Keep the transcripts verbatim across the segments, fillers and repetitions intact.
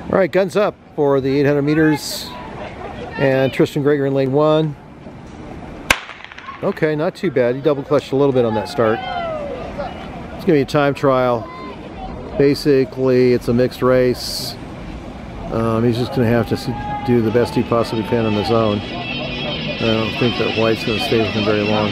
All right, guns up for the eight hundred meters, and Tristan Gregory in lane one. Okay, not too bad. He double clutched a little bit on that start. It's gonna be a time trial. Basically, it's a mixed race. Um, he's just gonna have to do the best he possibly can on his own. I don't think that White's gonna stay with him very long.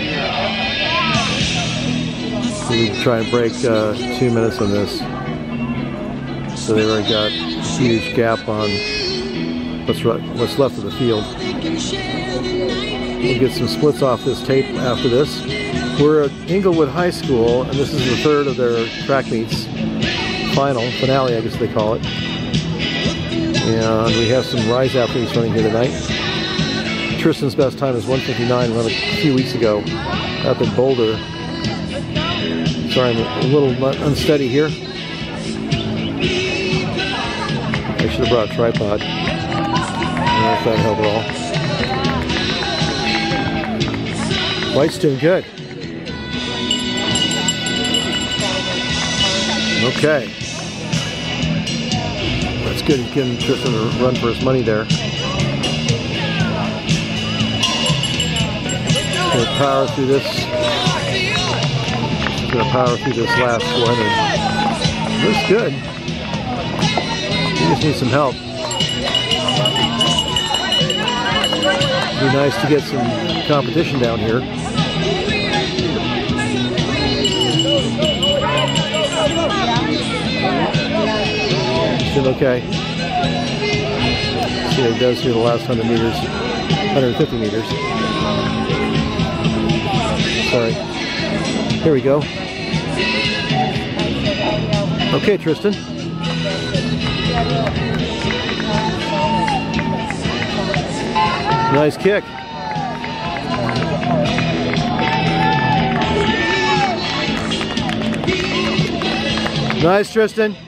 We need to try and break uh, two minutes on this. So they've already got a huge gap on what's, right, what's left of the field. We'll get some splits off this tape after this. We're at Englewood High School, and this is the third of their track meets. Final, finale I guess they call it. And we have some Rise athletes running here tonight. Tristan's best time is one fifty-nine, run a few weeks ago up in Boulder. Sorry, I'm a little unsteady here. I should have brought a tripod. I don't know if that helped at all. White's doing good. Okay. That's good. He's giving Tristan a run for his money there. Gonna power through this. He's gonna power through this last four hundred. Looks good. He just needs some help. It'd be nice to get some competition down here. He's doing okay. See what he does here the last one hundred meters, one hundred fifty meters. Sorry. Here we go. Okay, Tristan. Nice kick. Nice, Tristan.